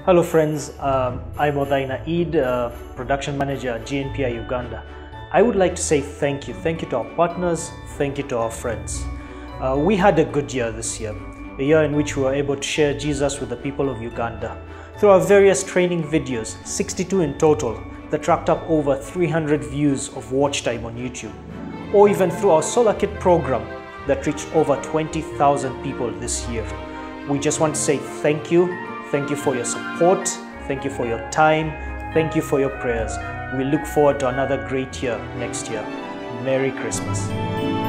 Hello friends, I'm Odaina Eid, Production Manager at GNPI Uganda. I would like to say thank you. Thank you to our partners, thank you to our friends. We had a good year this year, a year in which we were able to share Jesus with the people of Uganda. Through our various training videos, 62 in total, that racked up over 300 views of watch time on YouTube, or even through our Solar Kit program that reached over 20,000 people this year. We just want to say thank you. Thank you for your support. Thank you for your time. Thank you for your prayers. We look forward to another great year next year. Merry Christmas.